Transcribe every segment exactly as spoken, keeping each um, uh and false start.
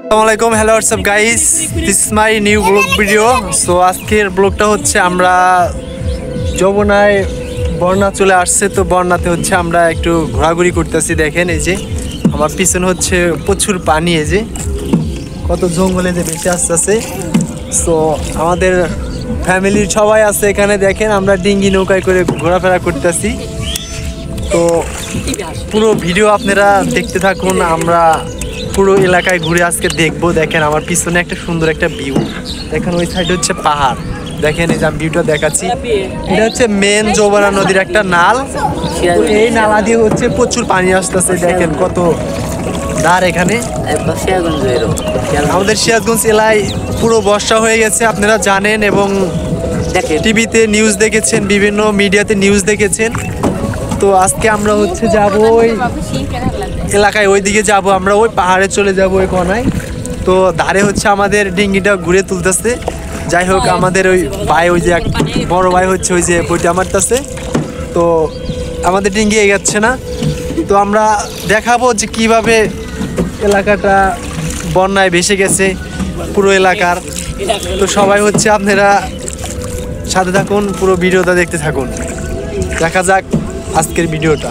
আসসালামু hello WhatsApp guys, this is my new blog video. So আজকের ব্লগটা হচ্ছে আমরা যমুনায় বন্যা চলে আসছে, তো বন্যাতে হচ্ছে আমরা একটু ঘোরাঘুরি করতেছি। দেখেন এই যে আমার পিছনে হচ্ছে প্রচুর পানি, এই যে কত জঙ্গলে যে বেঁচে আসতেছে। সো আমাদের ফ্যামিলির সবাই আছে এখানে। দেখেন আমরা ডিঙ্গি নৌকায় করে ঘোরাফেরা করতেছি। তো পুরো ভিডিও আপনারা দেখতে থাকুন, আমরা পুরো এলাকায় ঘুরে আজকে দেখবো। দেখেন আমার পিছনে একটা সুন্দর একটা ভিউ, দেখেন ওই সাইড হচ্ছে পাহাড়। দেখেন এই যে আমি ভিউটা দেখাচ্ছি, এটা হচ্ছে মেন যমুনা নদীর একটা নাল। এই নালা দিয়ে হচ্ছে প্রচুর পানি আসতেছে। দেখেন কত ধার এখানে। আমাদের সিরাজগঞ্জ এলাকায় পুরো বর্ষা হয়ে গেছে, আপনারা জানেন, এবং টিভিতে নিউজ দেখেছেন, বিভিন্ন মিডিয়াতে নিউজ দেখেছেন। তো আজকে আমরা হচ্ছে যাব ওই এলাকায়, ওই দিকে যাব আমরা, ওই পাহাড়ে চলে যাব ওই কোনায়। তো ধারে হচ্ছে আমাদের ডিঙ্গিটা ঘুরে তুলতেছে। যাই হোক, আমাদের ওই ভাই, ওই যে এক বড় ভাই হচ্ছে ওই যে বইটা মারতেছে, তো আমাদের ডিঙ্গি এগাচ্ছে না। তো আমরা দেখাবো যে কিভাবে এলাকাটা বন্যায় ভেসে গেছে পুরো এলাকার। তো সবাই হচ্ছে আপনারা সাথে থাকুন, পুরো ভিডিওটা দেখতে থাকুন। দেখা যাক আজকের ভিডিওটা।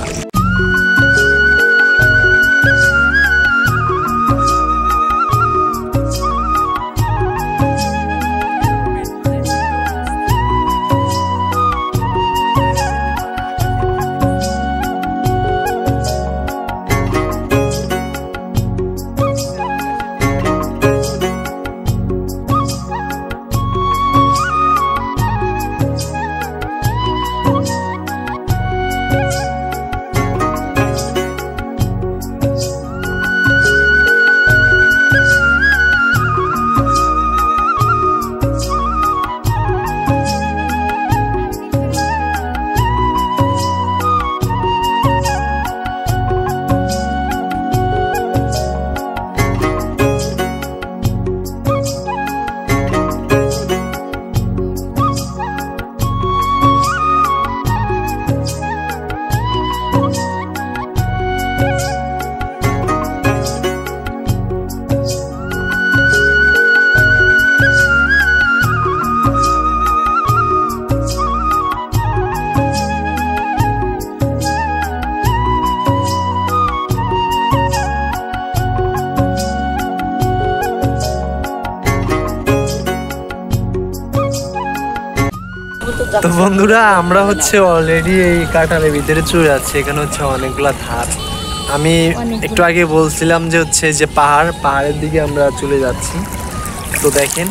তো বন্ধুরা, আমরা হচ্ছে অলরেডি এই কাঁঠালের ভিতরে চলে যাচ্ছি। এখানে হচ্ছে অনেকগুলা ধার। আমি একটু আগে বলছিলাম যে হচ্ছে যে পাহাড়, পাহাড়ের দিকে আমরা চলে যাচ্ছি। তো দেখেন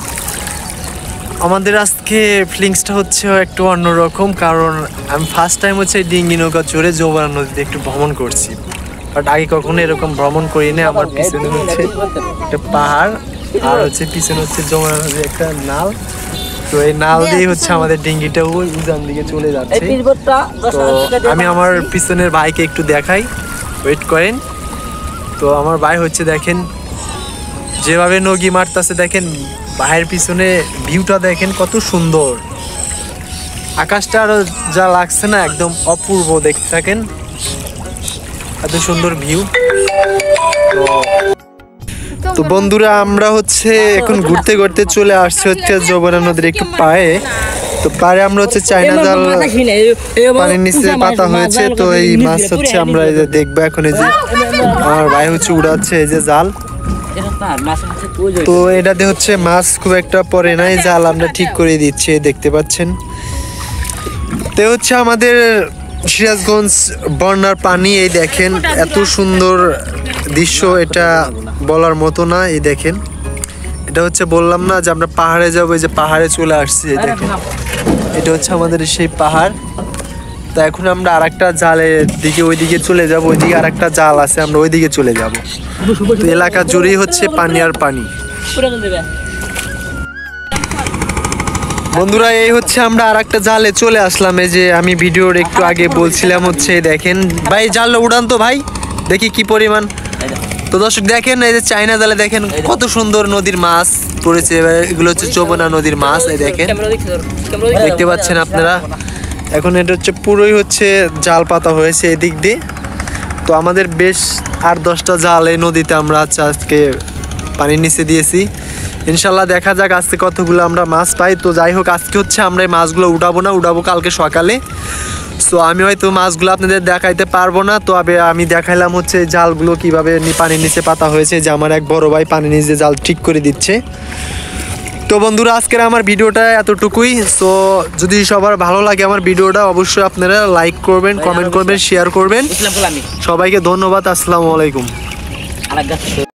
আমাদের আজকে ফিলিংসটা হচ্ছে একটু অন্যরকম, কারণ আমি ফার্স্ট টাইম হচ্ছে ডিঙ্গি নৌকা চড়ে যমুনা নদীতে একটু ভ্রমণ করছি। বাট আগে কখনো এরকম ভ্রমণ করিনি। আমার পিছনে হচ্ছে একটা পাহাড়, আর হচ্ছে পিছনে হচ্ছে যমুনা নদীর একটা নাল। তো এই নাল দিয়ে হচ্ছে আমাদের ডিঙ্গিটা ওই উজান দিকে চলে যাচ্ছে। তো আমি আমার পিছনের ভাইকে একটু দেখাই, ওয়েট করেন। তো আমার ভাই হচ্ছে দেখেন যেভাবে নগি মারতেছে, দেখেন ভাইয়ের পিছনে ভিউটা দেখেন কত সুন্দর। আকাশটা আরো যা লাগছে না, একদম অপূর্ব দেখতে থাকেন, এত সুন্দর ভিউ। তো তো বন্ধুরা, আমরা হচ্ছে এখন ঘুরতে ঘুরতে চলে আসছে হচ্ছে যমুনা নদীর একটু পায়ে। তো পারে আমরা হচ্ছে চায়না জাল পানির নিচে পাতা হয়েছে। তো এই মাছ হচ্ছে আমরা এই যে দেখবো এখন। এই যে আমার ভাই হচ্ছে উড়াচ্ছে এই যে জাল। তো এটাতে হচ্ছে মাছ খুব একটা পড়ে নাই, জাল আমরা ঠিক করে দিচ্ছি, দেখতে পাচ্ছেন। তো হচ্ছে আমাদের সিরাজগঞ্জ বন্যার পানি, এই দেখেন এত সুন্দর দৃশ্য, এটা বলার মতো না। এই দেখেন, এটা হচ্ছে বললাম না যে আমরা পাহাড়ে যাবো, এই যে পাহাড়ে চলে আসছি। এই দেখেন, এটা হচ্ছে আমাদের সেই পাহাড়। তো এখন আমরা আর একটা জালের দিকে, ওই দিকে চলে যাবো। ওইদিকে আর একটা জাল আছে, আমরা ওই দিকে চলে যাবো। তো এলাকা জুড়েই হচ্ছে পানি আর পানি। বন্ধুরা, এই হচ্ছে আমরা আর একটা জালে চলে আসলাম। এই যে আমি ভিডিওর একটু আগে বলছিলাম হচ্ছে দেখেন ভাই, জালটা উড়ান তো ভাই, দেখি কি পরিমাণ। তো দর্শক দেখেন, এই যে চায়না জালে দেখেন কত সুন্দর নদীর মাছ পড়েছে। এগুলো হচ্ছে যমুনা নদীর মাছ, এই দেখেন, দেখতে পাচ্ছেন আপনারা। এখন এটা হচ্ছে পুরোই হচ্ছে জাল পাতা হয়েছে এদিক দিয়ে। তো আমাদের বেশ আট দশটা জাল এই নদীতে আমরা আজকে পানির নিচে দিয়েছি। ইনশাল্লাহ দেখা যাক আজকে কতগুলো আমরা মাছ পাই। তো যাই হোক, আজকে হচ্ছে আমরা এই মাছগুলো উঠাবো না, উঠাবো কালকে সকালে। সো আমি হয়তো মাছগুলো আপনাদের দেখাইতে পারবো না, তো আমি দেখাইলাম হচ্ছে জালগুলো কীভাবে পানির নিচে পাতা হয়েছে, যে আমার এক বড় ভাই পানির নিচে জাল ঠিক করে দিচ্ছে। তো বন্ধুরা, আজকের আমার ভিডিওটা এতটুকুই। সো যদি সবার ভালো লাগে আমার ভিডিওটা, অবশ্যই আপনারা লাইক করবেন, কমেন্ট করবেন, শেয়ার করবেন। সবাইকে ধন্যবাদ। আসসালামু আলাইকুম।